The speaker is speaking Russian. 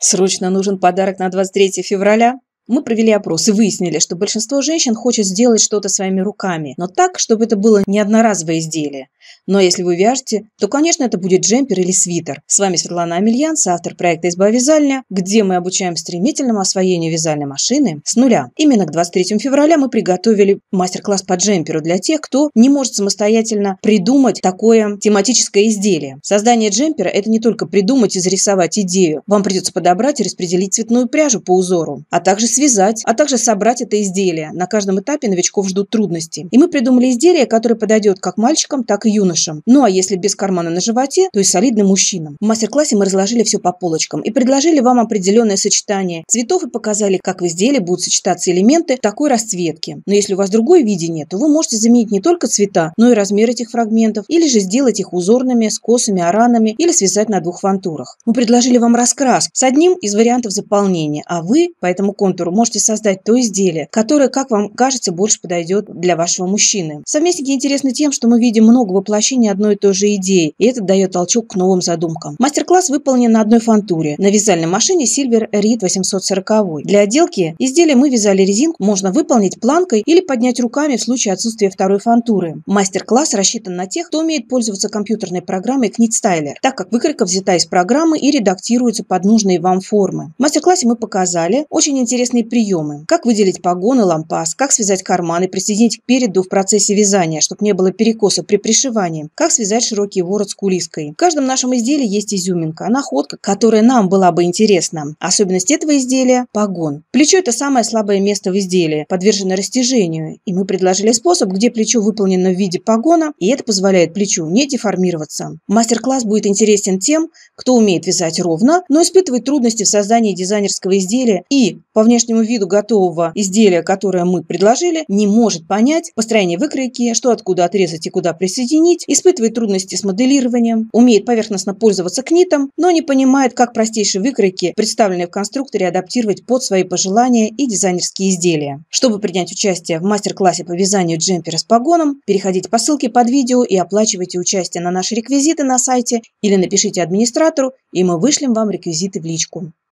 Срочно нужен подарок на 23 февраля? Мы провели опрос и выяснили, что большинство женщин хочет сделать что-то своими руками, но так, чтобы это было не одноразовое изделие. Но если вы вяжете, то, конечно, это будет джемпер или свитер. С вами Светлана Амельян, автор проекта «Изба вязальня», где мы обучаем стремительному освоению вязальной машины с нуля. Именно к 23 февраля мы приготовили мастер-класс по джемперу для тех, кто не может самостоятельно придумать такое тематическое изделие. Создание джемпера – это не только придумать и зарисовать идею. Вам придется подобрать и распределить цветную пряжу по узору, а также связать, а также собрать это изделие. На каждом этапе новичков ждут трудности. И мы придумали изделие, которое подойдет как мальчикам, так и юношам. Ну а если без кармана на животе, то и солидным мужчинам. В мастер-классе мы разложили все по полочкам и предложили вам определенное сочетание цветов и показали, как в изделии будут сочетаться элементы такой расцветки. Но если у вас другое видение, то вы можете заменить не только цвета, но и размер этих фрагментов, или же сделать их узорными, скосами, оранами, или связать на двух фантурах. Мы предложили вам раскрас с одним из вариантов заполнения, а вы по этому контуру можете создать то изделие, которое, как вам кажется, больше подойдет для вашего мужчины. Совместники интересны тем, что мы видим много воплощений одной и той же идеи, и это дает толчок к новым задумкам. Мастер-класс выполнен на одной фантуре, на вязальной машине Silver Reed 840. Для отделки изделия мы вязали резинку, можно выполнить планкой или поднять руками в случае отсутствия второй фантуры. Мастер-класс рассчитан на тех, кто умеет пользоваться компьютерной программой KnitStyler, так как выкройка взята из программы и редактируется под нужные вам формы. В мастер-классе мы показали очень интересные приемы. Как выделить погон и лампас, как связать карман и присоединить к переду в процессе вязания, чтобы не было перекоса при пришивании, как связать широкий ворот с кулиской. В каждом нашем изделии есть изюминка, находка, которая нам была бы интересна. Особенность этого изделия – погон. Плечо – это самое слабое место в изделии, подвержено растяжению, и мы предложили способ, где плечо выполнено в виде погона, и это позволяет плечу не деформироваться. Мастер-класс будет интересен тем, кто умеет вязать ровно, но испытывает трудности в создании дизайнерского изделия и по внешнему виду готового изделия, которое мы предложили, не может понять построение выкройки, что откуда отрезать и куда присоединить, испытывает трудности с моделированием, умеет поверхностно пользоваться книтом, но не понимает, как простейшие выкройки, представленные в конструкторе, адаптировать под свои пожелания и дизайнерские изделия. Чтобы принять участие в мастер-классе по вязанию джемпера с погоном, переходите по ссылке под видео и оплачивайте участие на наши реквизиты на сайте или напишите администратору, и мы вышлем вам реквизиты в личку.